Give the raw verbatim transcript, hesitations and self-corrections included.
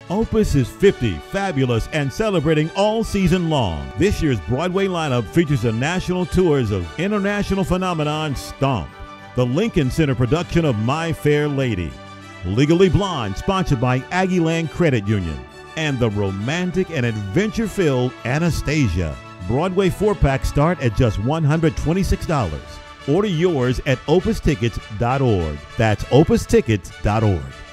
OPAS is fifty, fabulous, and celebrating all season long. This year's Broadway lineup features the national tours of international phenomenon Stomp, the Lincoln Center production of My Fair Lady, Legally Blonde, sponsored by Aggieland Credit Union, and the romantic and adventure-filled Anastasia. Broadway four-packs start at just one hundred twenty-six dollars. Order yours at opus tickets dot org. That's opus tickets dot org.